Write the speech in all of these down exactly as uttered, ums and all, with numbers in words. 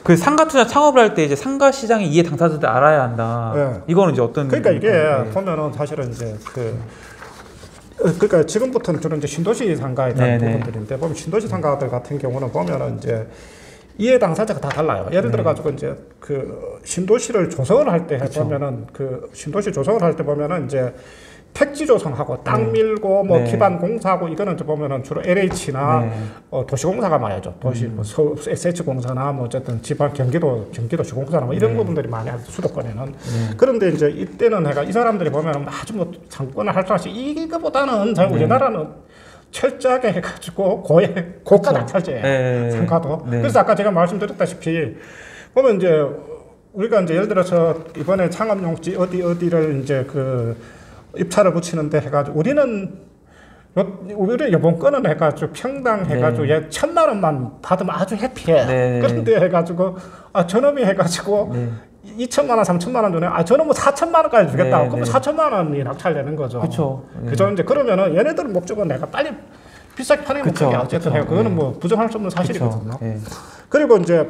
그 상가 투자 창업을 할 때 이제 상가 시장의 이해 당사자들 알아야 한다. 네. 이거는 이제 어떤? 그러니까 이게 네. 보면은 사실은 이제 그 그러니까 지금부터는 주로 이제 신도시 상가에 대한 네네. 부분들인데 보면 신도시 상가들 같은 경우는 보면은 이제 이해 당사자가 다 달라요. 예를 들어 가지고 이제 그 신도시를 조성을 할 때 보면은 그 신도시 조성을 할 때 보면은 이제 택지 조성하고 땅 네. 밀고 뭐 네. 기반 공사하고 이거는 이제 보면은 주로 엘에이치나 네. 어, 도시공사가 많이 하죠. 도시 음. 뭐 서울 에스에이치공사나 뭐 어쨌든 지방 경기도 경기도 시공사나 뭐 이런 네. 부분들이 많이 하죠. 수도권에는. 네. 그런데 이제 이때는 해가 이 사람들이 보면은 아주 뭐 상권을 할수록 이거보다는 잘 네. 우리나라는 철저하게 해가지고 고액 고가 낙찰제예요. 네. 상가도. 네. 그래서 아까 제가 말씀드렸다시피 보면 이제 우리가 이제 예를 들어서 이번에 창업용지 어디 어디를 이제 그 입찰을 붙이는데 해가지고 우리는 우리 이번 건은 해가지고 평당 해가지고 네. 얘 천만 원만 받으면 아주 해피해. 네. 그런데 해가지고 아 저놈이 해가지고 네. 이천만 원, 삼천만 원 전에 아 저는 뭐 사천만 원까지 주겠다고. 네, 그러면 네. 사천만 원이 낙찰되는 거죠. 그렇죠. 그죠? 이제 그러면은 얘네들 목적은 내가 빨리 비싸게 파는 게 그쵸, 목적이야. 어쨌든 그쵸. 해요. 그거는 네. 뭐 부정할 수 없는 사실이거든요. 네. 그리고 이제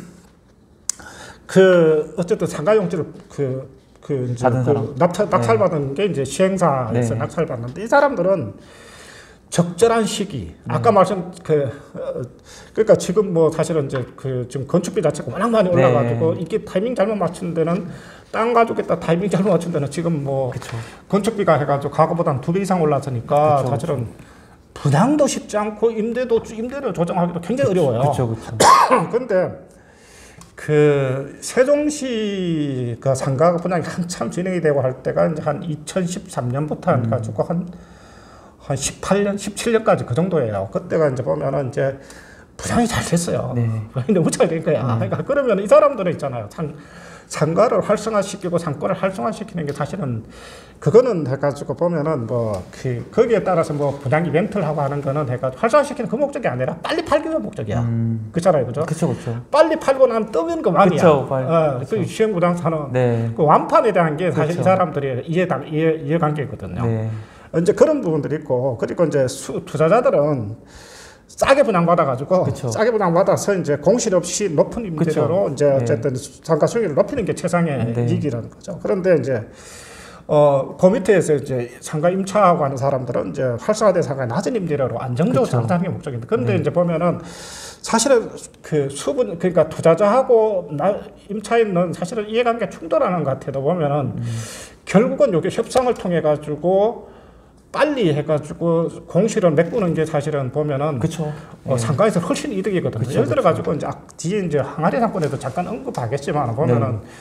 그 어쨌든 상가용지를 그 그 이제 받은 그 사람. 낙찰 낙찰 네. 받은 게 이제 시행사에서 네. 낙찰 받는데 이 사람들은 적절한 시기. 아까 말씀 그 어, 그러니까 지금 뭐 사실은 이제 그 지금 건축비 자체가 워낙 많이 올라가지고 네. 이게 타이밍 잘못 맞춘 데는 땅 가지고겠다 타이밍 잘못 맞춘 데는 지금 뭐 그쵸. 건축비가 해가지고 과거보다 두 배 이상 올랐으니까 그쵸, 사실은 분양도 쉽지 않고 임대도 임대를 조정하기도 굉장히 어려워요. 그렇죠, 그렇죠. 근데 그 세종시가 상가 분양이 한참 진행이 되고 할 때가 이제 한 이천십삼 년부터 음. 해가지고 한, 한 십팔 년, 십칠 년까지 그 정도예요. 그때가 이제 보면은 이제 분양이 잘 됐어요. 네. 분양이 너무 잘 된 거야. 음. 그러니까 그러면 이 사람들은 있잖아요. 상, 상가를 활성화시키고 상권을 활성화시키는 게 사실은 그거는 해가지고 보면은 뭐 그 거기에 따라서 뭐 분양 이벤트를 하고 하는 거는 해가지고 활성화시키는 그 목적이 아니라 빨리 팔기 위한 목적이야. 음. 그렇잖아요, 그죠? 그렇죠, 그렇죠. 빨리 팔고 나면 뜨면 그만이야. 그쵸, 빨리. 어, 그쵸. 그 시행부동산은 네. 그 완판에 대한 게 사실 그쵸. 이 사람들이 이해당 이해 이해관계거든요. 네. 이제 그런 부분들이 있고 그리고 이제 수, 투자자들은 싸게 분양받아가지고 그쵸. 싸게 분양받아서 이제 공실 없이 높은 임대료로 그쵸. 이제 네. 어쨌든 상가 수익을 높이는 게 최상의 네. 이익이라는 거죠. 그런데 이제 어, 그 밑에서 이제 상가 임차하고 하는 사람들은 이제 활성화된 상가 낮은 임대료로 안정적으로 그쵸. 장사하는 게 목적인데 그런데 네. 이제 보면은 사실은 그 수분 그러니까 투자자하고 나, 임차인은 사실은 이해관계 충돌하는 것 같아도 보면은 음. 결국은 여기 협상을 통해 가지고 빨리 해가지고 공실을 메꾸는 게 사실은 보면은 그렇죠. 어, 상가에서 훨씬 이득이거든요. 그쵸, 예를 들어 가지고 이제 아- 뒤에 이제 항아리 상권에도 잠깐 언급하겠지만 보면은 네.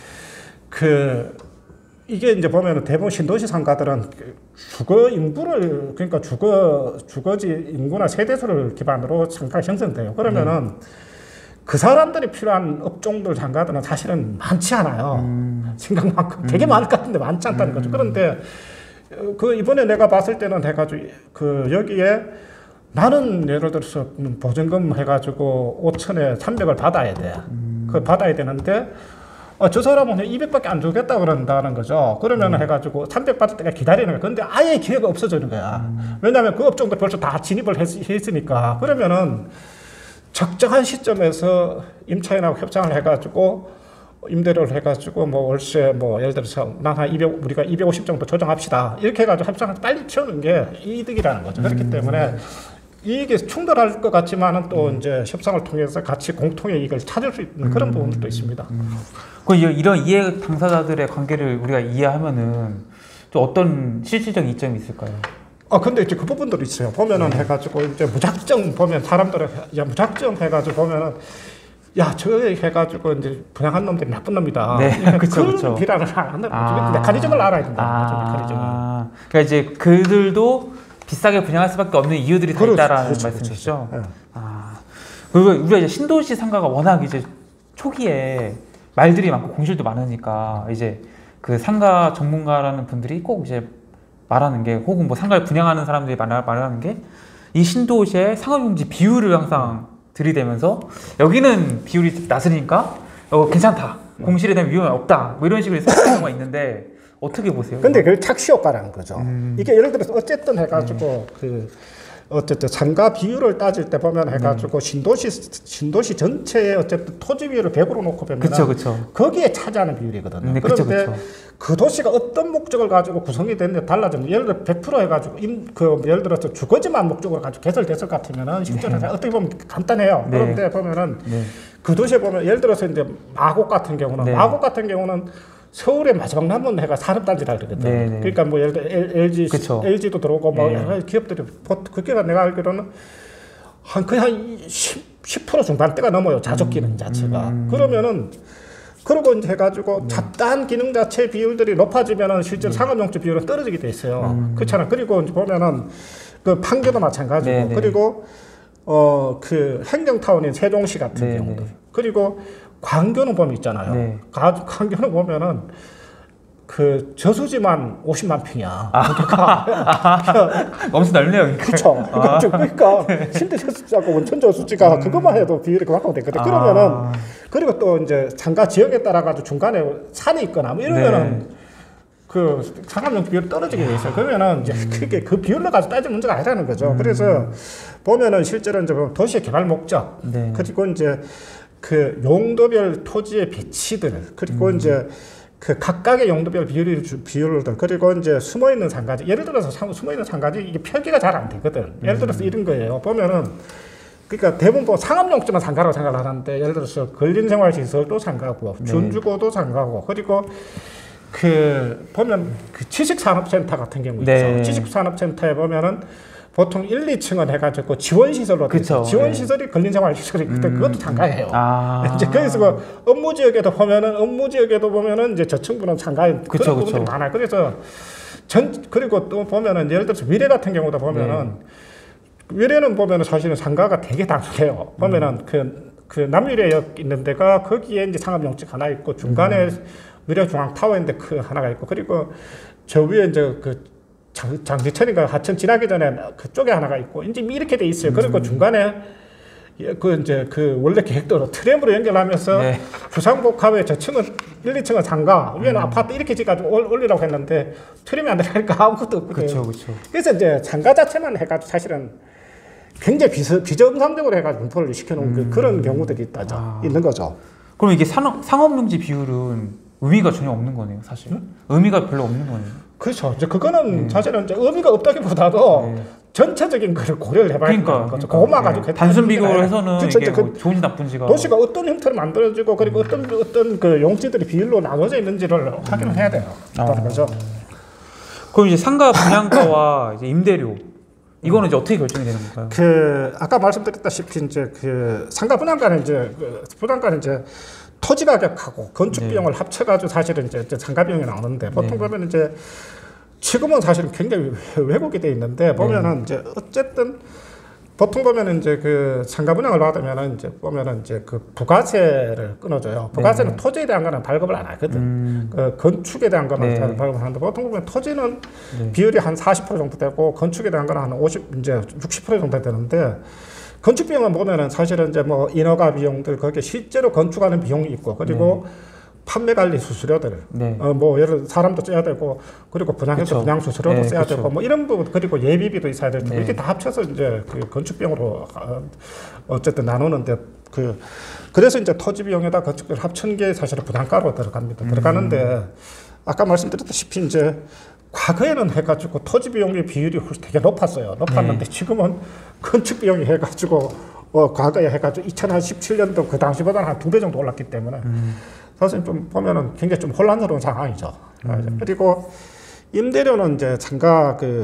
그 이게 이제 보면은 대부분 신도시 상가들은 그 주거 인구를 그러니까 주거 주거지 인구나 세대수를 기반으로 상가가 형성돼요. 그러면은 네. 그 사람들이 필요한 업종들 상가들은 사실은 많지 않아요. 음. 생각만큼 되게 많을 것 같은데 많지 않다는 거죠. 그런데 어, 그 이번에 내가 봤을 때는 해가지고 그 여기에 나는 예를 들어서 보증금 해가지고 오천에 삼백을 받아야 돼. 음. 그 받아야 되는데 어, 저 사람은 이백밖에 안 주겠다 그런다는 거죠. 그러면 음. 해가지고 삼백 받을 때가 기다리는 거야. 근데 아예 기회가 없어지는 거야. 음. 왜냐하면 그 업종들 벌써 다 진입을 했, 했으니까. 그러면은 적정한 시점에서 임차인하고 협상을 해가지고 임대료를 해가지고 뭐 월세 뭐 예를 들어서 난 이백 우리가 이백오십 정도 조정합시다 이렇게 해가지고 협상을 빨리 채우는 게 이득이라는 거죠. 그렇기 음. 때문에 이익이 충돌할 것 같지만은 또 음. 이제 협상을 통해서 같이 공통의 이익을 찾을 수 있는 그런 음. 부분도 있습니다. 음. 그 이런 이해 당사자들의 관계를 우리가 이해하면은 또 어떤 실질적인 이점이 있을까요? 아 근데 이제 그 부분들이 있어요. 보면은 네. 해가지고 이제 무작정 보면 사람들은 야 무작정 해가지고 보면은. 야, 저 해가지고 이제 분양한 놈들이 나쁜 놈이다. 네, 그러니까 그쵸, 그 그쵸. 비난을 하는 아. 메커니즘을 알아야 된다. 아. 메커니즘을. 그러니까 이제 그들도 비싸게 분양할 수밖에 없는 이유들이 다 그렇죠, 있다라는 그렇죠, 말씀이시죠. 그렇죠. 네. 아, 그리고 우리가 이제 신도시 상가가 워낙 이제 초기에 말들이 많고 공실도 많으니까 이제 그 상가 전문가라는 분들이 꼭 이제 말하는 게 혹은 뭐 상가를 분양하는 사람들이 말, 말하는 게 이 신도시의 상업용지 비율을 항상 들이대면서 여기는 비율이 낮으니까 어, 괜찮다. 공실에 대한 위험이 없다. 뭐 이런 식으로 생각하는 경우가 있는데 어떻게 보세요? 근데 그게 착시 효과라는 거죠. 음. 이게 예를 들어서 어쨌든 해가지고 네. 그 어쨌든 상가 비율을 따질 때 보면 해가지고 음. 신도시 신도시 전체의 어쨌든 토지 비율을 백으로 놓고 보면 그쵸, 그쵸. 거기에 차지하는 비율이거든요. 네, 그쵸, 그런데 그쵸. 그 도시가 어떤 목적을 가지고 구성이 되는데 달라지는, 예를 들어 백 퍼센트 해가지고 임, 그 예를 들어서 주거지만 목적으로 가지고 개설됐을 것 같으면은 실제로 네. 어떻게 보면 간단해요. 네. 그런데 보면은 네. 그 도시에 보면 예를 들어서 이제 마곡 같은 경우는 네. 마곡 같은 경우는 서울의 마지막 남은 해가 산업단지라 그러거든요. 네, 네. 그러니까 뭐 예를 들어 엘지, 그쵸. 엘지도 들어오고 뭐 네. 여러 가지 기업들이 그게가 내가 알기로는 한 거의 한 십 퍼센트 중반대가 넘어요. 자족 기능 자체가. 음. 그러면은 그러고 이제 해가지고 잡다한 기능 자체 비율들이 높아지면은 실제로 상업용지 비율은 떨어지게 돼 있어요. 음. 그렇잖아. 그리고 이제 보면은 그 판교도 마찬가지고, 네, 네. 그리고 어 그 행정타운인 세종시 같은 네, 경우도, 네. 그리고 광교는 보면 있잖아요. 네. 가, 광교는 보면은 그 저수지만 오십만 평이야. 엄청 넓네요. 여기가. 그렇죠. 아. 그러니까 신대 저수지하고 원천 저수지가 음. 그것만 해도 비율이 그만큼 되거든. 아. 그러면은 그리고 또 이제 상가 지역에 따라 가지고 중간에 산이 있거나 뭐 이러면은 네. 그 상업용 비율이 떨어지게 돼 있어요. 그러면은 이제 그게 그 비율로 가지고 따질 문제가 아니라는 거죠. 음. 그래서 보면은 실제로 이제 도시의 개발 목적, 네. 그리고 이제 그 용도별 토지의 배치들, 그리고 음. 이제 그 각각의 용도별 비율을 비율들, 그리고 이제 숨어 있는 상가지. 예를 들어서 상, 숨어 있는 상가지 이게 표기가 잘 안 되거든. 예를 들어서 이런 거예요. 보면은 그러니까 대부분 뭐 상업용지만 상가라고 생각을 하는데, 예를 들어서 근린생활시설도 상가고, 네. 준주거도 상가고, 그리고 그 보면 그 지식산업센터 같은 경우 있죠. 네. 지식산업센터에 보면은 보통 일, 이 층은 해가지고 지원시설로 돼 있어요. 그쵸. 지원시설이 근린생활시설이 그때 음. 그것도 상가예요. 아. 이제 거기서 그 업무 지역에도 보면은 업무 지역에도 보면은 이제 저층부는 상가인 그쵸, 그런 그쵸. 부분들이 많아요. 그래서 전 그리고 또 보면은 예를 들어서 위례 같은 경우도 보면은 네. 위례는 보면은 사실은 상가가 되게 단순해요. 보면은 음. 그, 그 남위례역 있는 데가 거기에 이제 상업용지 하나 있고, 중간에 음. 위례 중앙타워인데 그 하나가 있고, 그리고 저 위에 이제 그 장, 장지천인가 하천 지나기 전에 그쪽에 하나가 있고, 이제 이렇게 돼 있어요. 그리고 음. 중간에 예, 그 이제 그 원래 계획대로 트램으로 연결하면서 네. 주상복합의 저층은 일, 이 층은 상가, 위에는 음. 아파트 이렇게 지가지고 올리라고 했는데 트램이 안 되니까 아무것도 없거든요. 그렇죠, 그렇죠. 그래서 이제 상가 자체만 해가지고 사실은 굉장히 비서, 비정상적으로 해가지고 분포를 시켜놓은 음. 그, 그런 경우들이 있다죠. 아. 있는 거죠. 그럼 이게 산업, 상업용지 비율은 의미가 전혀 없는 거네요, 사실. 의미가 별로 없는 거네요. 그렇죠. 이제 그거는 네. 사실은 이제 의미가 없다기보다도 네. 전체적인 거를 고려를 해봐야 그러니까, 되는 거죠. 그러니까, 그것만 예. 가지고 했다는 단순 문제가 비교를 아니라. 해서는 그쵸, 이게 그 뭐 좋은지 나쁜지가 도시가 어떤 형태로 만들어지고, 그리고 어떤 어떤 그 용지들이 비율로 나눠져 있는지를 확인을 해야 돼요. 아. 그래서 그럼 이제 상가 분양가와 이제 임대료 이거는 이제 어떻게 결정이 되는 건가요? 그 아까 말씀드렸다시피 이제 그 상가 분양가는 이제 그 분양가는 이제 토지 가격하고 건축 네. 비용을 합쳐가지고 사실은 이제, 이제 상가 비용이 나오는데, 보통 네. 보면 이제 지금은 사실은 굉장히 왜곡이 돼 있는데, 보면은 네. 이제 어쨌든 보통 보면은 이제 그 상가 분양을 받으면은 이제 보면은 이제 그 부가세를 끊어줘요. 부가세는 네. 토지에 대한 거는 발급을 안 하거든. 음, 그 건축에 대한 거는 네. 잘 발급을 하는데, 보통 보면 토지는 네. 비율이 한 사십 퍼센트 정도 되고, 건축에 대한 거는 한 오십, 이제 육십 퍼센트 정도 되는데, 건축 비용은 보면은 사실은 이제 뭐 인허가 비용들, 거기에 실제로 건축하는 비용이 있고, 그리고 판매 관리 수수료들, 네. 어 뭐 예를 들어 사람도 써야 되고, 그리고 분양해서 그쵸. 분양 수수료도 네, 써야 그쵸. 되고, 뭐 이런 부분, 그리고 예비비도 있어야 되고, 네. 이렇게 다 합쳐서 이제 그 건축 비용으로 어, 어쨌든 나누는데, 그 그래서 이제 토지 비용에다 건축 비용 합친 게 사실은 부담가로 들어갑니다. 음. 들어가는데, 아까 말씀드렸다시피 이제 과거에는 해가지고 토지 비용의 비율이 훨씬 되게 높았어요. 높았는데 네. 지금은 건축 비용이 해가지고 어 과거에 해가지고 이천십칠 년도 그 당시보다는 한 두 배 정도 올랐기 때문에 음. 사실 좀 보면은 굉장히 좀 혼란스러운 상황이죠. 음. 그리고 임대료는 이제 상가 그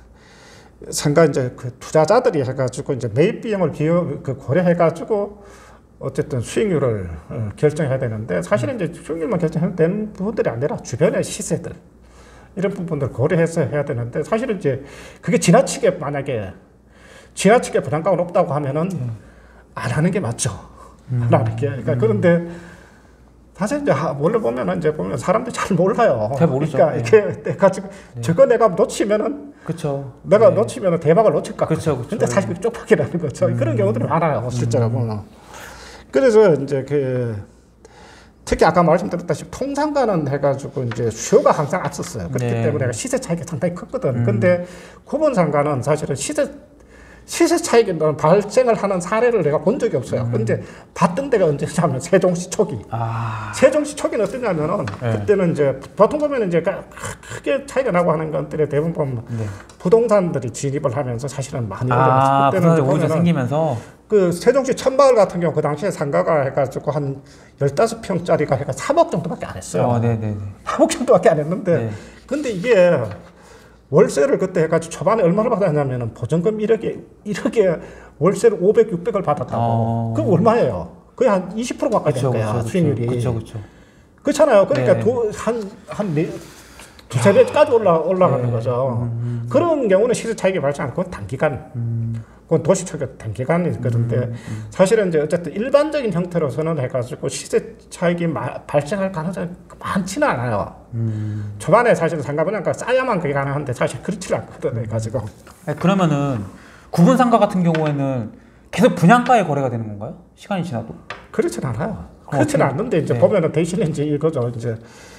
상가 이제 그 투자자들이 해가지고 이제 매입 비용을 비용 그 고려해가지고 어쨌든 수익률을 어, 결정해야 되는데, 사실은 이제 수익률만 결정해도 되는 부분들이 아니라 주변의 시세들, 이런 부분들 고려해서 해야 되는데, 사실은 이제 그게 지나치게 만약에 지나치게 부담가가 높다고 하면은 안 하는 게 맞죠. 음. 안 하는 게. 그러니까 그런데 사실 이제 하- 원래 보면은 이제 보면 사람들이 잘 몰라요. 잘 모르죠. 그러니까 네. 이렇게 내가 지금 저거 내가 놓치면은 그렇죠. 내가 네. 놓치면은 대박을 놓칠 것 같아요. 그쵸, 그쵸. 근데 사실 그게 쪽박이라는 거죠. 음. 그런 경우들이 많아요. 실제로 보면. 그래서 이제 그 특히 아까 말씀드렸다시피 통상가는 해가지고 이제 수요가 항상 앞섰어요. 그렇기 네. 때문에 시세 차이가 상당히 컸거든. 음. 근데 구분상가는 사실은 시세 시세 차익이 발생을 하는 사례를 내가 본 적이 없어요. 근데 봤던 데가 언제냐면 세종시 초기. 아. 세종시 초기는 어떠냐면은 네. 그때는 이제 보통 보면 이제 크게 차이가 나고 하는 것들에 대부분 보면 네. 부동산들이 진입을 하면서 사실은 많이 아, 어려웠어요. 그때는 부동산 오히려 보면은 생기면서 그 세종시 천마을 같은 경우 그 당시에 상가가 해가지고 한 열다섯 평짜리가 해가 삼억 정도밖에 안 했어요. 어, 네, 네, 네. 삼억 정도밖에 안 했는데 네. 근데 이게 월세를 그때 해가지고 초반에 얼마를 받았냐면은 보증금 일억에 일억에 월세를 오백, 육백을 받았다고. 어. 그럼 얼마예요? 거의 한 이십 퍼센트 가까이 될 거야 수익률이. 그렇죠, 그렇죠. 그렇잖아요. 그러니까 네. 한한 네, 두세 배까지 올라 올라가는 네. 거죠. 음. 그런 경우는 시세 차익이 발생 않고 단기간. 음. 그건 도시초기 단기간이 있거든데 음, 음. 사실은 이제 어쨌든 일반적인 형태로서는 해가지고 시세 차익이 마, 발생할 가능성이 많지는 않아요. 음. 초반에 사실은 상가 분양가 싸야만 그게 가능한데 사실 그렇지 않거든요. 해가지고 아니, 그러면은 구분 상가 같은 경우에는 계속 분양가에 거래가 되는 건가요? 시간이 지나도? 그렇진 않아요. 어, 그렇지는 어떻게- 않는데 이제 네. 보면은 대신에 이제 이거죠. 이제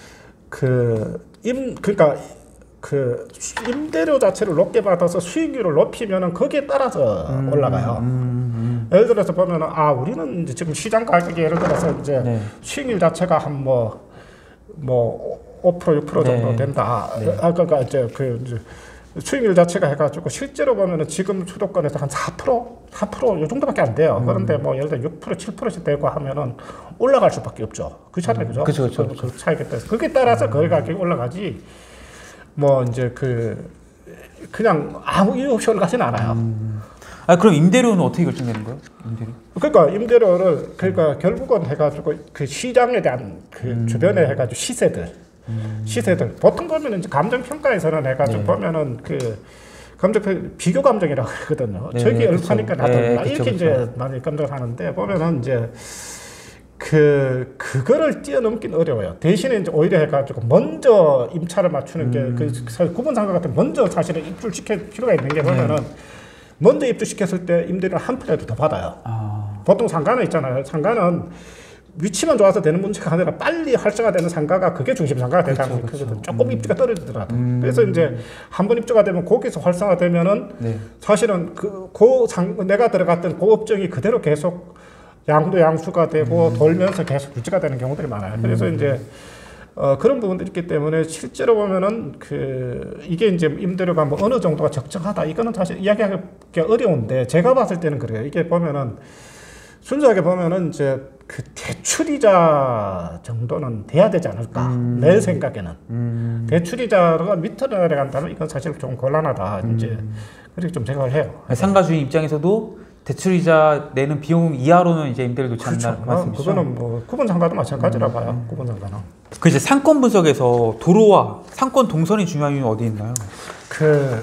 그 임 그러니까 그 임대료 자체를 높게 받아서 수익률을 높이면은 거기에 따라서 음, 올라가요. 음, 예를 들어서 보면은 아 우리는 이제 지금 시장 가격이 예를 들어서 이제 네. 수익률 자체가 한 뭐 뭐 오 퍼센트 육 퍼센트 정도 네. 된다. 네. 아까 그러니까 이제 그 이제 수익률 자체가 해가지고 실제로 보면은 지금 수도권에서 한 사 퍼센트, 사 퍼센트 요 정도밖에 안 돼요. 음. 그런데 뭐 예를 들어 육 퍼센트, 칠 퍼센트 되고 하면은 올라갈 수밖에 없죠. 그렇잖아요, 그죠? 그쵸, 그쵸, 그, 그 차이에 따라서 그게 따라서 거기 가격이 올라가지. 뭐 이제 그 그냥 아무 이유 없이 올라가지는 않아요. 음. 아 그럼 임대료는 어떻게 결정되는 거예요? 임대료? 그러니까 임대료를 그러니까 결국은 해가지고 그 시장에 대한 그 음. 주변에 해가지고 시세들, 음. 시세들 보통 보면은 이제 감정 평가에서는 해가지고 네. 보면은 그 감정 평 비교 감정이라고 하거든요. 네, 저기 네, 얼마니까 그쵸. 나도 네, 얼마 그쵸, 이렇게 그쵸. 이제 많이 감정을 하는데 보면은 이제 그 그거를 뛰어넘긴 어려워요. 대신에 이제 오히려 해가지고 먼저 임차를 맞추는 음. 게그 구분 상가 같은 먼저 사실은 입주시킬 필요가 있는 게 보면은 먼저 입주시켰을 때 임대료를 한 프로라도 더 받아요. 아. 보통 상가는 있잖아요. 상가는 위치만 좋아서 되는 문제가 아니라 빨리 활성화되는 상가가 그게 중심 상가가 되는 그쵸, 상황이 그쵸. 크거든. 조금 입지가 떨어지더라도. 음. 그래서 이제 한 번 입주가 되면 거기서 활성화되면은 네. 사실은 그, 그 상, 내가 들어갔던 그 업종이 그대로 계속 양도 양수가 되고 음. 돌면서 계속 유지가 되는 경우들이 많아요. 그래서 이제 어, 그런 부분들이 있기 때문에 실제로 보면은 그 이게 이제 임대료가 뭐 어느 정도가 적정하다 이거는 사실 이야기하기 어려운데 제가 봤을 때는 그래요. 이게 보면은 순수하게 보면은 이제 그 대출이자 정도는 돼야 되지 않을까 음. 내 생각에는 음. 대출이자가 밑으로 내려간다면 이건 사실 좀 곤란하다 이제 그렇게 좀 생각을 해요. 상가 주인 입장에서도 대출이자 내는 비용 이하로는 이제 임대를 놓지 그렇죠. 않는다는 어, 말씀이시죠? 그거는 뭐 구분 상가도 마찬가지라 봐요. 구분 상가는. 그 이제 상권 분석에서 도로와 상권 동선이 중요한 이유는 어디 있나요? 그,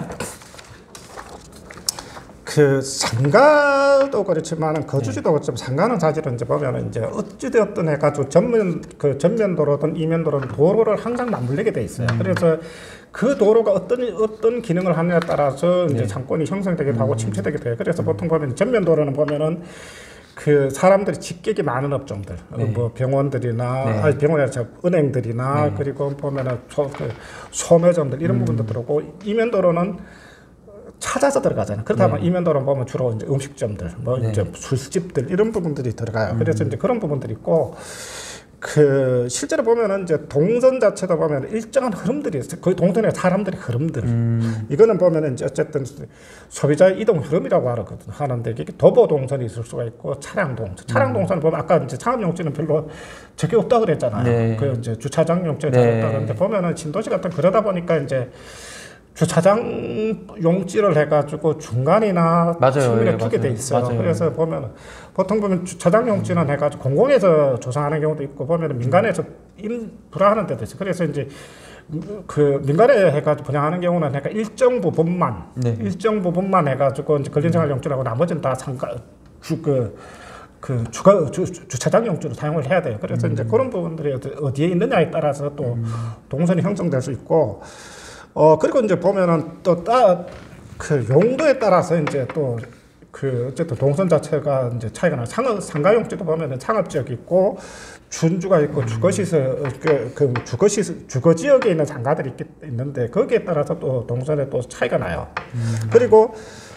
그 상가도 그렇지만은 거주지도 그렇지만 상가는 사실은 이제 보면은 이제 어찌되었든 해가지고 전면 그 전면도로든 이면도로든 도로를 항상 맞물리게 돼 있어요. 그래서 그 도로가 어떤 어떤 기능을 하느냐에 따라서 이제 네. 상권이 형성되기도 하고 침체되기도 해요. 그래서 보통 보면 전면도로는 보면은 그 사람들이 직격이 많은 업종들, 네. 뭐 병원들이나 네. 아니 병원이 아니라 은행들이나 네. 그리고 보면은 소, 그 소매점들 이런 부분도 들어오고 이면도로는 찾아서 들어가잖아요. 그렇다면 네. 이면도로는 보면 주로 이제 음식점들, 뭐 네. 이제 술집들 이런 부분들이 들어가요. 그래서 이제 그런 부분들이 있고. 그 실제로 보면은 이제 동선 자체도 보면 일정한 흐름들이 있어요. 거의 동선에 사람들의 흐름들. 음. 이거는 보면은 이제 어쨌든 소비자의 이동 흐름이라고 하거든 하는데 이게 도보 동선이 있을 수가 있고 차량 동선. 차량 동선 보면 아까 이제 창업 용지는 별로 적게 없다 그랬잖아요. 네. 그 이제 주차장 용지가 네. 잘 없다 그랬는데 보면은 신도시 같은 그러다 보니까 이제 주차장 용지를 해가지고 중간이나 맞아요. 측면에 예, 두게 돼 맞아요. 있어요. 맞아요. 그래서 보면 보통 보면 주차장 용지는 해가지고 공공에서 조성하는 경우도 있고 보면 민간에서 인프라하는 데도 있어요. 그래서 이제 그 민간에 해가지고 분양하는 경우는 그러니까 일정 부분만 네. 일정 부분만 해가지고 이제 근린생활 용지라고 나머지는 다 상가 주그 그 주가 주, 주차장 용지로 사용을 해야 돼요. 그래서 음. 이제 그런 부분들이 어디에 있느냐에 따라서 또 음. 동선이 형성될 수 있고. 어 그리고 이제 보면은 또 따 그 용도에 따라서 이제 또 그 어쨌든 동선 자체가 이제 차이가 나요. 상업 상가 용지도 보면은 상업 지역이 있고 준주가 있고 음. 주거시설 그, 그 주거시설 주거 지역에 있는 상가들이 있, 있는데 거기에 따라서 또 동선에 또 차이가 나요. 음. 그리고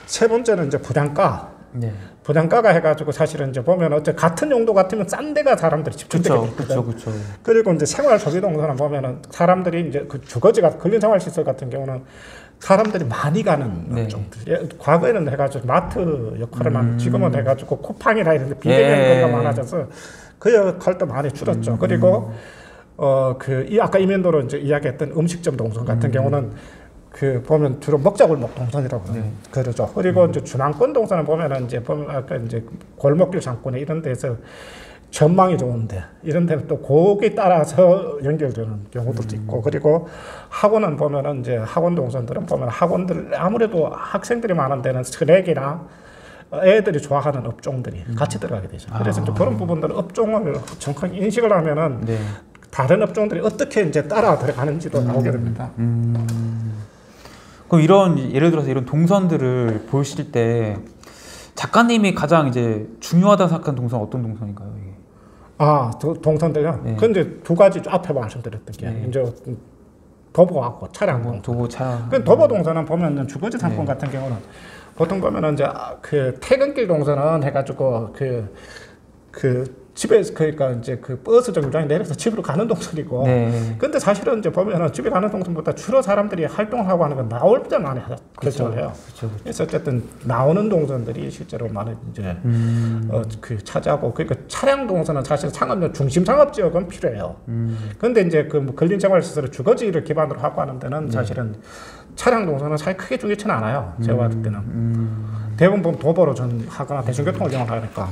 세 번째는 이제 부당가. 네. 부당가가 해가지고 사실은 이제 보면 어째 같은 용도 같으면 싼 데가 사람들이 집중되게 그렇죠, 있거든. 그렇죠, 그렇죠. 그리고 이제 생활 소비 동산을 보면은 사람들이 이제 그 주거지가 근린 생활 시설 같은 경우는 사람들이 많이 가는 네. 업종들. 예, 과거에는 해가지고 마트 역할을 많이, 음. 지금은 해가지고 쿠팡이나 이런 데 비대면 예. 거리가 많아져서 그 역할도 많이 줄었죠. 음. 그리고 어 그 이 아까 이면도로 이제 이야기했던 음식점 동선 같은 음. 경우는 그 보면 주로 먹자골목 동선이라고 네. 그러죠. 그리고 이제 중앙권 동선을 보면은 이제 보면 아까 이제 골목길 상권에 이런 데서 전망이 좋은데 이런 데는 또 거기 따라서 연결되는 경우도 음. 있고 그리고 학원은 보면은 이제 학원 동선들은 보면 학원들 아무래도 학생들이 많은 데는 스낵이나 애들이 좋아하는 업종들이 음. 같이 들어가게 되죠. 그래서 아. 이제 그런 부분들은 업종을 정확하게 인식을 하면은 네. 다른 업종들이 어떻게 이제 따라 들어가는지도 음. 나오게 됩니다. 음. 그럼 이런 예를 들어서 이런 동선들을 보실 때 작가님이 가장 이제 중요하다 생각하는 동선 어떤 동선인가요? 이게? 아, 도, 동선들요? 네. 근데 두 가지 앞에 말씀드렸던 게 네. 이제 도보하고 차량 동선. 도보 차. 그 도보 동선은 보면 주거지 상권 네. 같은 경우는 보통 보면은 이제 그 퇴근길 동선은 해가지고 그 그 집에서 그러니까 이제 그 버스 정류장에 내려서 집으로 가는 동선이고. 네. 근데 사실은 이제 보면은 집에 가는 동선보다 주로 사람들이 활동을 하고 하는 건 나올 때 많이 하자 결정을 해요. 그렇죠. 그래서 어쨌든 나오는 동선들이 실제로 많이 이제 음. 어, 그 차지하고 그러니까 차량 동선은 사실 상업용 중심 상업 지역은 필요해요. 음. 그런데 이제 그 근린 생활 시설을 주거지를 기반으로 하고 하는 데는 네. 사실은 차량 동선은 사실 크게 중요치는 않아요. 제가 봤을 때는 음. 대부분 보면 도보로 전 하거나 대중교통을 이용하니까.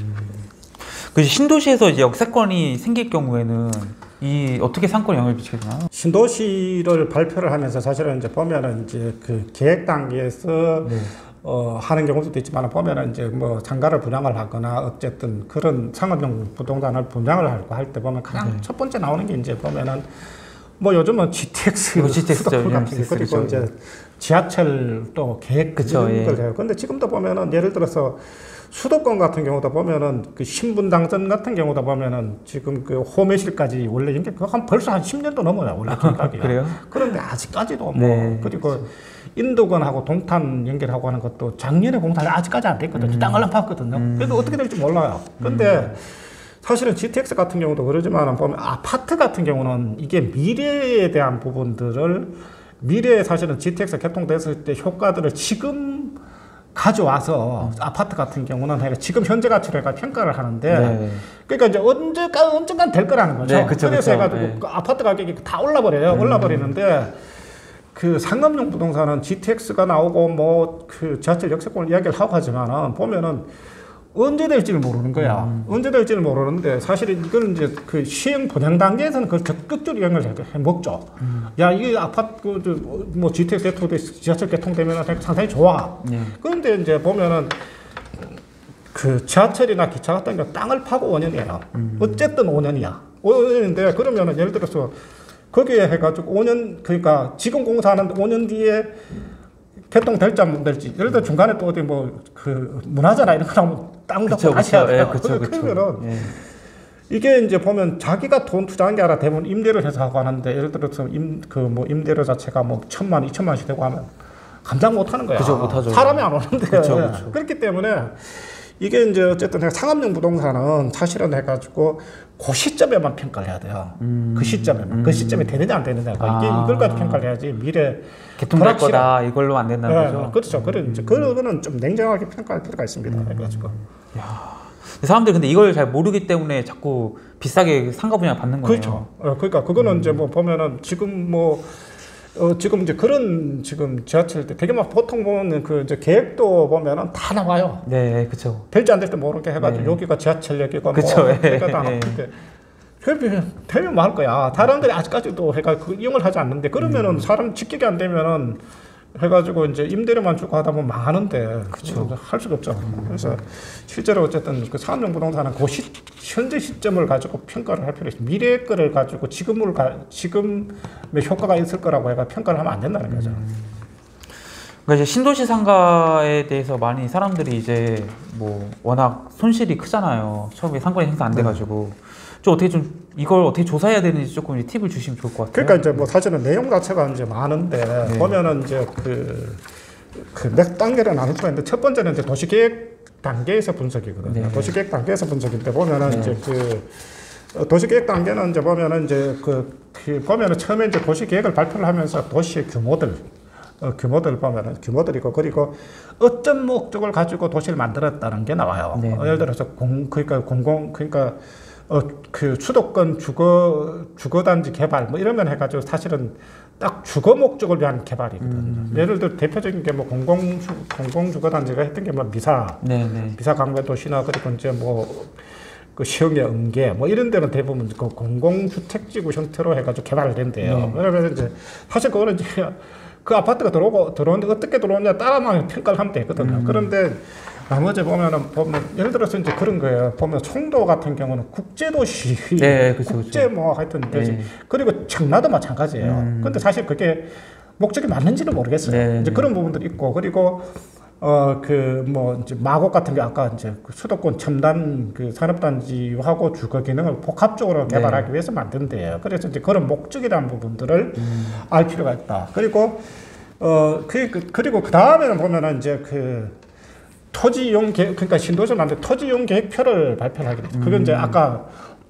그 신도시에서 이제 역세권이 생길 경우에는 이 어떻게 상권에 영향을 미치게 되나요? 신도시를 발표를 하면서 사실은 이제 보면은 이제 그 계획 단계에서 네. 어, 하는 경우도 있지만 보면은 이제 뭐 상가를 분양을 하거나 어쨌든 그런 상업용 부동산을 분양을 하고 할 때 보면 가장 네. 첫 번째 나오는 게 이제 보면은 뭐 요즘은 지티엑스 이거 지티엑스 죠. 수도권 예, 같은 게 그리고 지티엑스 죠. 이제 지하철 또 계획 그쵸, 이런 예. 걸 해요. 근데 지금도 보면은 예를 들어서 수도권 같은 경우도 보면은 그 신분 당선 같은 경우도 보면은 지금 그 호매실까지 원래 연결 그거 한 벌써 한 십 년도 넘어요 원래計画이. 그래요? 그런데 아직까지도 뭐 네, 그리고 인도권하고 동탄 연결하고 하는 것도 작년에 공사가 아직까지 안 됐거든요. 음. 땅을 안 팠거든요. 음. 그래도 어떻게 될지 몰라요. 근데 사실은 지티엑스 같은 경우도 그러지만 보면 아파트 같은 경우는 이게 미래에 대한 부분들을 미래에 사실은 지티엑스 개통됐을 때 효과들을 지금 가져와서 음. 아파트 같은 경우는 해가 지금 현재 가치로 해가 평가를 하는데 네. 그러니까 이제 언제까 언젠간 될 거라는 거죠. 네, 그쵸, 그래서 그쵸. 해가지고 네. 그 아파트 가격이 다 올라버려요. 음. 올라버리는데 그 상업용 부동산은 지티엑스가 나오고 뭐 그 지하철 역세권을 이야기를 하고 하지만은 보면은 언제 될지를 모르는 거야. 음. 언제 될지를 모르는데 사실은 이거는 이제 그 시행 분양 단계에서는 그걸 적극적으로 영향을 해 먹죠. 음. 야, 이게 아파트 그 뭐 지티엑스 개통돼 지하철 개통되면 상당히 좋아. 네. 그런데 이제 보면은 그 지하철이나 기차 같은 경우 땅을 파고 오 년이에요. 음. 어쨌든 오 년이야. 오 년인데 그러면은 예를 들어서 거기에 해가지고 오 년 그러니까 지금 공사하는데 오 년 뒤에 개통될지 안 될지 예를 들어 중간에 또 어디 뭐 그 문화재나 이런 거 나오면 땅 그쵸, 잡고 다시 해야 그쵸. 돼요. 예, 그쵸, 그쵸. 그러면은 예. 이게 이제 보면 자기가 돈 투자한 게 아니라 대부분 임대를 해서 하고 하는데 예를 들어서 임 그 뭐 임대료 자체가 뭐 천만, 이천만씩 되고 하면 감당 못 하는 거야. 그죠, 못하죠. 사람이 안 오는데. 그쵸, 그쵸. 그렇기 때문에 이게 이제 어쨌든 상업용 부동산은 사실은 해가지고 그 시점에만 평가를 해야 돼요. 음. 그 시점에만. 음. 그 시점에 되느냐 안 되느냐가 아. 이게 이걸 가지고 평가를 해야지 미래 개통될 불확실한- 거다 이걸로 안 된다는 네, 거죠. 그렇죠. 그런 이제 그거는 좀 냉정하게 평가할 필요가 있습니다. 음. 그래가지고. 사람들이 근데 이걸 잘 모르기 때문에 자꾸 비싸게 상가 분양 받는 거네요. 그렇죠. 어, 그러니까 그거는 음. 이제 뭐 보면은 지금 뭐 어, 지금 이제 그런 지금 지하철 때 되게 막 보통 보면 그 이제 계획도 보면은 다 나와요. 네, 그렇죠. 될지 안 될지 모르게 해가지고 네. 여기가 지하철역이고 그쵸, 뭐 예. 그러니까 다 예. 나오는데 되면 되면 뭐 할 거야. 사람들이 아직까지도 해가 그 이용을 하지 않는데 그러면은 음. 사람 지키게 안 되면은 해가지고 이제 임대료만 주고 하다 보면 망하는데 그쵸. 할 수가 없죠. 그래서 실제로 어쨌든 그 상업용 부동산은 그 시, 현재 시점을 가지고 평가를 할 필요가 있습니다. 미래의 거를 가지고 지금을 가, 지금의 효과가 있을 거라고 해가 평가를 하면 안 된다는 거죠. 그러니까 이제 신도시 상가에 대해서 많이 사람들이 이제 뭐 워낙 손실이 크잖아요. 처음에 상권이 행사 안 돼가지고 좀 어떻게 좀 이걸 어떻게 조사해야 되는지 조금 팁을 주시면 좋을 것 같아요. 그러니까 이제 뭐 사실은 내용 자체가 이제 많은데 네. 보면은 이제 그 그 몇 단계를 나눌 수가 있는데 첫 번째는 이제 도시계획 단계에서 분석이거든요. 네. 도시계획 단계에서 분석인데 보면은 네. 이제 그 어, 도시계획 단계는 이제 보면은 이제 그, 그 보면은 처음에 이제 도시계획을 발표를 하면서 도시의 규모들 어, 규모들 보면은 규모들이고 그리고 어떤 목적을 가지고 도시를 만들었다는 게 나와요. 네. 어, 예를 들어서 공 그러니까 공공 그러니까 어, 그 수도권 주거 주거단지 개발 뭐 이러면 해가지고 사실은 딱 주거 목적을 위한 개발이거든요. 음. 예를 들어 대표적인 게 뭐 공공 공공 주거단지가 했던 게 뭐 미사, 네, 네. 미사 강변도시나 그리고 이제 뭐 그 시흥의 은계 뭐 이런 데는 대부분 그 공공주택지구 형태로 해가지고 개발을 된대요. 네. 그러면 이제 사실 그거는 이제 그 아파트가 들어오고 들어오는데 어떻게 들어오냐 따라만 평가를 하면 되거든요. 음. 그런데 나머지 보면은 보면 예를 들어서 이제 그런 거예요. 보면 송도 같은 경우는 국제도시, 네, 그쵸, 국제 그쵸. 뭐 하여튼 도시 네. 그리고 청라도 마찬가지예요. 음. 근데 사실 그게 목적이 맞는지는 모르겠어요. 네, 이제 네. 그런 부분들이 있고 그리고 어 그 뭐 이제 마곡 같은 게 아까 이제 그 수도권 첨단 그 산업단지하고 주거 기능을 복합적으로 네. 개발하기 위해서 만든대요. 그래서 이제 그런 목적이라는 부분들을 음. 알 필요가 있다. 그리고 어 그, 그 그리고 그 다음에는 보면은 이제 그 토지 이용 계획 그러니까 신도시를 만들 토지 이용 계획표를 발표를 하게 됐죠. 그건 이제 음. 아까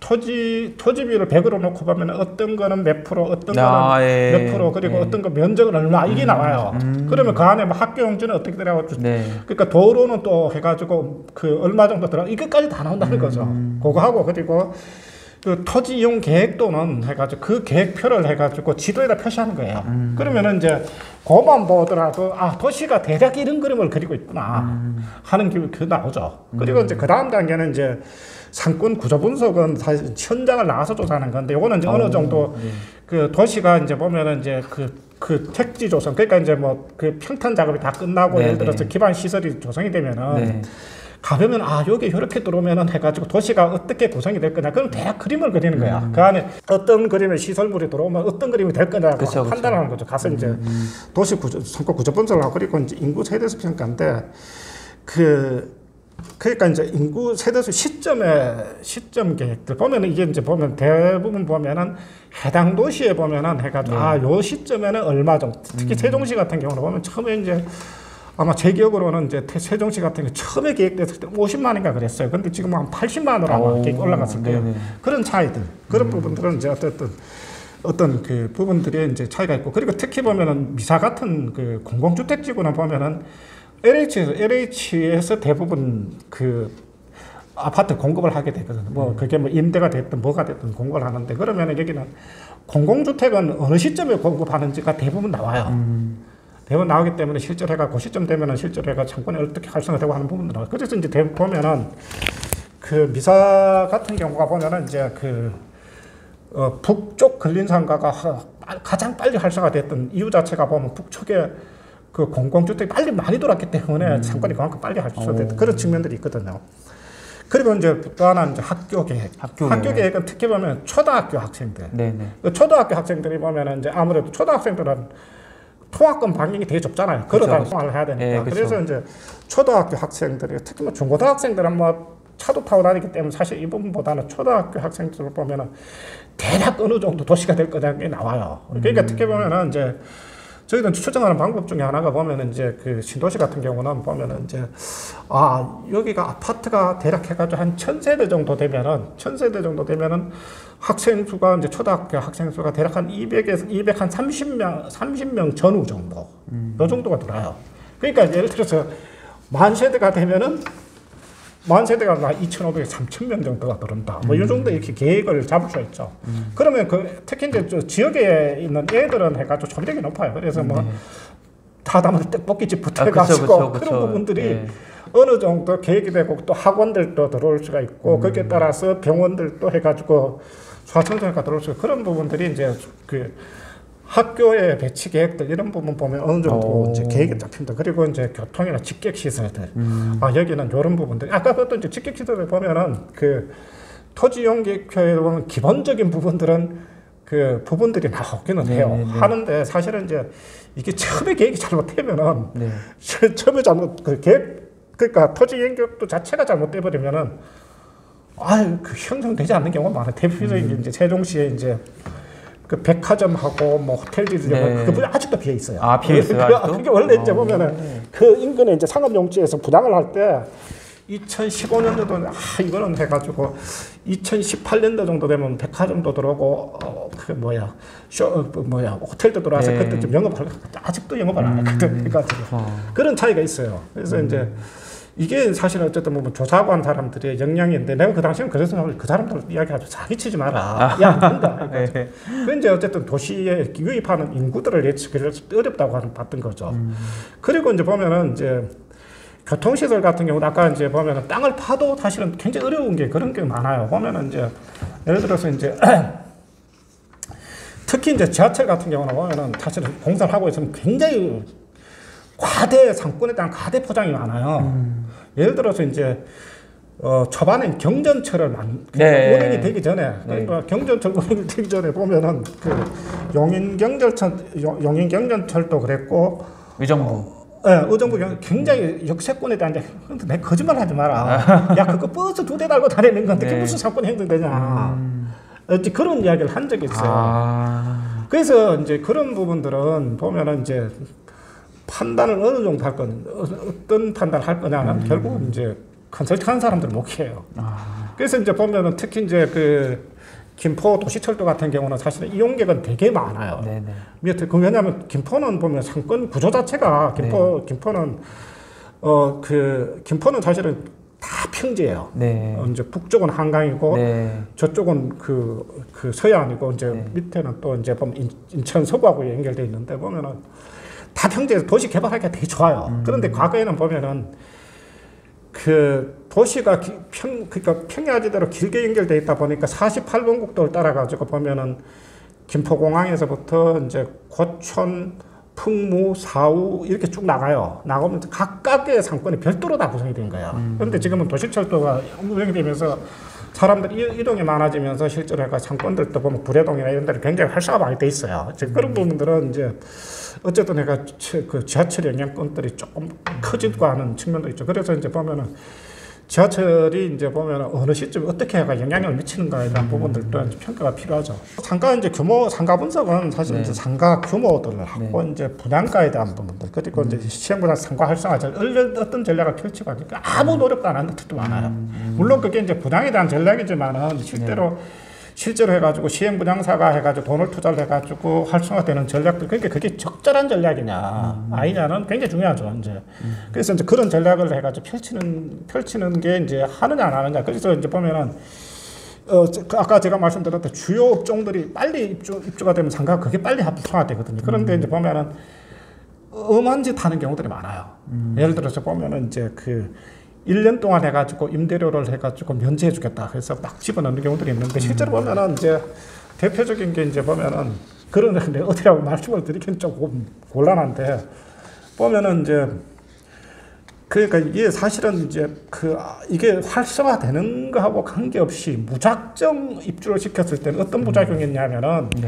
토지 토지비를 백으로 놓고 보면 어떤 거는 몇 프로, 어떤 아, 거는 예. 몇 프로, 그리고 예. 어떤 거 면적은 얼마 이게 음. 나와요. 음. 그러면 그 안에 뭐 학교 용지는 어떻게 들어가고 네. 그러니까 도로는 또 해가지고 그 얼마 정도 들어 이것까지 다 나온다는 거죠. 음. 그거 하고 그리고 그 토지 이용 계획도는 해가지고 그 계획표를 해가지고 지도에다 표시하는 거예요. 음. 그러면은 이제 그만 보더라도 아 도시가 대략 이런 그림을 그리고 있구나 음. 하는 게 그 나오죠. 그리고 음. 이제 그 다음 단계는 이제 상권 구조 분석은 사실 현장을 나가서 조사하는 건데 요거는 이제 어느 오, 정도 네. 그 도시가 이제 보면은 이제 그, 그 택지 조성 그러니까 이제 뭐 그 평탄 작업이 다 끝나고 네, 예를 들어서 네. 기반 시설이 조성이 되면은 네. 가보면 아 여기 이렇게 들어오면은 해가지고 도시가 어떻게 구성이 될 거냐 그럼 대략 그림을 그리는 거야. 음. 그 안에 어떤 그림의 시설물이 들어오면 어떤 그림이 될 거냐고 그쵸, 그쵸. 판단하는 거죠. 가서 이제 음. 도시 구조 성과 구조 분석을 하고 그리고 이제 인구 세대수 평가인데 그 그러니까 이제 인구 세대수 시점의 시점 계획들 보면은 이게 이제 보면 대부분 보면은 해당 도시에 보면은 해가지고 네. 아 요 시점에는 얼마 정도 특히 음. 세종시 같은 경우는 보면 처음에 이제 아마 제 기억으로는 이제 태- 세종시 같은 게 처음에 계획됐을 때 오십만인가 그랬어요. 근데 지금 한 팔십만으로 아마 오, 계획 올라갔을 거예요. 네네. 그런 차이들 그런 부분들은 이제 어쨌든 어떤 그 부분들이 이제 차이가 있고 그리고 특히 보면은 미사 같은 그 공공주택지구는 보면은 엘에이치에서 엘에이치에서 대부분 그 아파트 공급을 하게 되거든요. 뭐 그게 뭐 임대가 됐든 뭐가 됐든 공급을 하는데 그러면은 여기는 공공주택은 어느 시점에 공급하는지가 대부분 나와요. 음. 대부분 나오기 때문에 실제로 해가 그 시점 되면은 실제로 해가 창권이 어떻게 활성화되고 하는 부분들 나와요. 그래서 이제 대부분 보면은 그 미사 같은 경우가 보면은 이제 그 어, 북쪽 근린상가가 하- 가장 빨리 활성화됐던 이유 자체가 보면 북쪽에 그 공공주택이 빨리 많이 돌았기 때문에 음. 창권이 그만큼 빨리 활성화됐던 오. 그런 측면들이 있거든요. 그리고 이제 또 하나 이제 학교 계획. 학교 학교 계획. 계획은 특히 보면 초등학교 학생들. 네네. 그 초등학교 학생들이 보면은 이제 아무래도 초등학생들은 통학권 방향이 되게 좁잖아요. 그쵸, 걸어다니고 그쵸. 생활을 해야 되니까. 예, 그쵸. 그래서 이제 초등학교 학생들이 특히 뭐 중고등학생들은 뭐 차도 타고 다니기 때문에 사실 이 부분보다는 초등학교 학생들을 보면은 대략 어느 정도 도시가 될 거라는 게 나와요. 그러니까 음. 특히 보면은 이제 저희들 추정하는 방법 중에 하나가 보면은 이제 그 신도시 같은 경우는 보면은 이제 아 여기가 아파트가 대략 해가지고 한 천 세대 정도 되면은 천 세대 정도 되면은 학생 수가 이제 초등학교 학생 수가 대략 한 이백에서 이백 한 삼십 명 삼십 명 전후 정도 음. 요 정도가 들어요. 그러니까 예를 들어서 만 세대가 되면은 만 세대가 막 이천오백에서 삼천 명 정도가 들어온다. 뭐 이 음. 정도 이렇게 계획을 잡을 수 있죠. 음. 그러면 그 특히 이제 저 지역에 있는 애들은 해가지고 소비력이 높아요. 그래서 뭐 네. 다 담아서 떡볶이집부터 아, 그쵸, 해가지고 그쵸, 그런 그쵸. 부분들이 예. 어느 정도 계획이 되고 또 학원들도 들어올 수가 있고 음. 거기에 따라서 병원들도 해가지고 소아청소년과 들어올 수 있고 그런 부분들이 이제 그 학교의 배치 계획들 이런 부분 보면 어느 정도 오. 이제 계획이 잡힌다. 그리고 이제 교통이나 직객 시설들. 음. 아 여기는 이런 부분들. 아까 그것도 이제 직객 시설을 보면은 그 토지 이용 계획표에 보면 기본적인 부분들은 그 부분들이 나오기는 해요. 네, 네, 네. 하는데 사실은 이제 이게 처음에 계획이 잘못되면은 네. 처음에 잘못 그 계획 그러니까 토지 이용 계획도 자체가 잘못돼 버리면은 아그 형성되지 않는 경우가 많아요. 대표적인 게 이제 세종시에 이제 그 그 백화점하고 뭐 호텔들이 네. 그 아직도 비어 있어요. 아, 비어 있어요. 그, 아직도? 그게 원래 이제 어. 보면은 그 인근에 이제 상업용지에서 분양을 할 때 이천십오 년도도 아 이거는 해가지고 이천십팔 년도 정도 되면 백화점도 들어오고 어, 그 뭐야 쇼 어, 뭐야 호텔도 들어와서 네. 그때 좀 영업을 아직도 영업을 안 하거든. 음. 그러니까 어. 그런 차이가 있어요. 그래서 음. 이제 이게 사실은 어쨌든 뭐 조사하고 한 사람들의 역량인데 내가 그 당시에는 그래서 그 사람들 이야기하죠. 사기치지 마라. 아. 야, 안 된다. 네. 그 이제 어쨌든 도시에 유입하는 인구들을 예측을 어렵다고 하는 봤던 거죠. 음. 그리고 이제 보면은 이제 교통시설 같은 경우도 아까 이제 보면은 땅을 파도 사실은 굉장히 어려운 게 그런 게 많아요. 보면은 이제 예를 들어서 이제 특히 이제 지하철 같은 경우는 보면은 사실은 공사를 하고 있으면 굉장히 과대 상권에 대한 과대 포장이 많아요. 음. 예를 들어서 이제 어, 초반에 경전철을 만, 네. 운행이 되기 전에, 그러니까 네. 경전철 운행이 되기 전에 보면은 그 용인 경전철, 용인 경전철도 그랬고, 의정부. 예, 네, 의정부 굉장히 역세권에 대한 내 거짓말 하지 마라. 야, 그거 버스 두 대 달고 다니는 건데, 네. 그게 무슨 사건이 행동되냐. 음. 어찌 그런 이야기를 한 적이 있어요. 아. 그래서 이제 그런 부분들은 보면은 이제 판단을 어느 정도 할 건, 어떤 판단을 할 거냐는 음. 결국은 이제 컨설팅하는 사람들 몫이에요. 아. 그래서 이제 보면은 특히 이제 그 김포 도시철도 같은 경우는 사실은 이용객은 되게 많아요. 네네. 그 왜냐하면 김포는 보면 상권 구조 자체가 김포 네. 김포는 어 그 김포는 사실은 다 평지예요. 네. 어, 이제 북쪽은 한강이고 네. 저쪽은 그, 그 서해안이고 이제 네. 밑에는 또 이제 보면 인, 인천 서구하고 연결돼 있는데 보면은 다 평지에서 도시 개발하기가 되게 좋아요. 음. 그런데 과거에는 보면은 그 도시가 기, 평 그러니까 평야지대로 길게 연결돼 있다 보니까 사십팔 번 국도를 따라 가지고 보면은 김포공항에서부터 이제 고촌, 풍무, 사우 이렇게 쭉 나가요. 나가면 각각의 상권이 별도로 다 구성이 된 거야. 음. 그런데 지금은 도시철도가 운영이 되면서 사람들이 이동이 많아지면서 실제로 약간 상권들도 보면 구례동이나 이런 데는 굉장히 활성화가 많이 돼 있어요. 이제 그런 부분들은 이제 어쨌든 내가 그 지하철 영향권들이 조금 커지고 하는 측면도 있죠. 그래서 이제 보면은 지하철이 이제 보면은 어느 시점에 어떻게 해가 영향을 미치는가에 대한 음. 부분들도 이제 평가가 필요하죠. 상가 이제 규모, 상가 분석은 사실 네. 이제 상가 규모들을 하고 네. 이제 분양가에 대한 부분들 그리고 음. 이제 시행분양 상가 활성화 어떤 전략을 펼치고 하니까 아무 노력도 안 하는 것도 많아요. 음. 물론 그게 이제 분양에 대한 전략이지만은 실제로 네. 실제로 해가지고 시행분양사가 해가지고 돈을 투자를 해가지고 활성화되는 전략들 그러니까 그게 적절한 전략이냐 음. 아니냐는 굉장히 중요하죠 이제. 음. 그래서 이제 그런 전략을 해가지고 펼치는 펼치는 게 이제 하느냐 안 하느냐. 그래서 이제 보면은 어 아까 제가 말씀드렸던 주요 업종들이 빨리 입주 입주가 되면 상가가 그게 빨리 활성화되거든요. 그런데 음. 이제 보면은 엄한 짓 하는 경우들이 많아요. 음. 예를 들어서 보면은 이제 그 일 년 동안 해가지고 임대료를 해가지고 면제해주겠다. 그래서 막 집어넣는 경우들이 있는데 실제로 보면은 이제 대표적인 게 이제 보면은 그런 어디라고 말씀을 드리긴 조금 곤란한데 보면은 이제 그러니까 이게 사실은 이제 그 이게 활성화되는 거하고 관계없이 무작정 입주를 시켰을 때는 어떤 부작용이 있냐면은 네.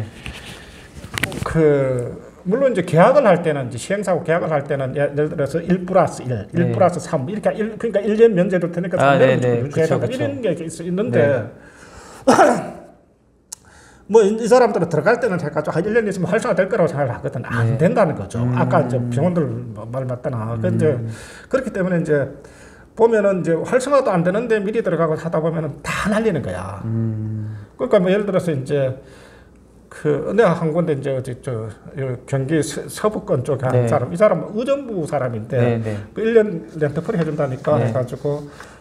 그 물론 이제 계약을 할 때는 이제 시행사고 계약을 할 때는 예를 들어서 일 플러스 일, 일 플러스 삼 이렇게 일, 그러니까 일 년 면제 줄 테니까 삼 년을 아, 유지해야 된다 이런 게 있는데 네. 뭐 이 사람들은 들어갈 때는 해가지고 한 일 년 있으면 활성화 될 거라고 생각을 하거든. 네. 안 된다는 거죠. 음. 아까 이제 병원들 말 맞다나. 근데 음. 그렇기 때문에 이제 보면은 이제 활성화도 안 되는데 미리 들어가고 하다 보면은 다 날리는 거야. 음. 그러니까 뭐 예를 들어서 이제 그 내가 한 건데 이제 어디 저 경기 서부권 쪽에 한 네. 사람 이 사람 의정부 사람인데 네, 네. 그 일 년 렌트풀이 해준다니까 네. 해가지고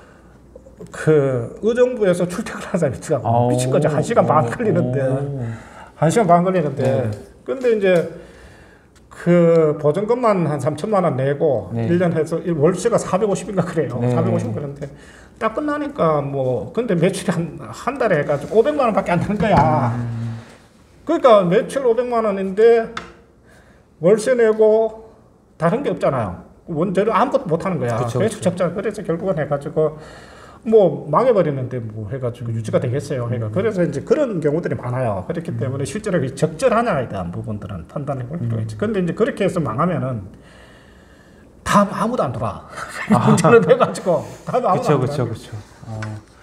그 의정부에서 출퇴근하는 사람이 있더라고. 미친 거지. 한 시간 반 걸리는데 한 시간 반 걸리는데 네. 근데 이제 그 보증금만 한 삼천만 원 내고 네. 일 년 해서 월세가 사백오십인가 그래요. 네. 사백오십 그런데 딱 끝나니까 뭐 근데 매출이 한, 한 달에 해가지고 오백만 원밖에 안 되는 거야. 음. 그러니까 매출 오백만 원인데 월세 내고 다른 게 없잖아요. 원재료 아무것도 못 하는 거야. 그쵸, 그래서 적자. 그래서 결국은 해가지고 뭐 망해버리는데 뭐 해가지고 유지가 되겠어요. 그러니까 그래서 이제 그런 경우들이 많아요. 그렇기 음. 때문에 실제로 적절하냐에 대한 부분들은 판단해 볼 필요가 있지. 근데 이제 그렇게 해서 망하면은 다음 아무도 안 돌아. 문제는 돼가지고 다음 아무도 안 돌아. 그렇죠, 그렇죠, 그렇죠.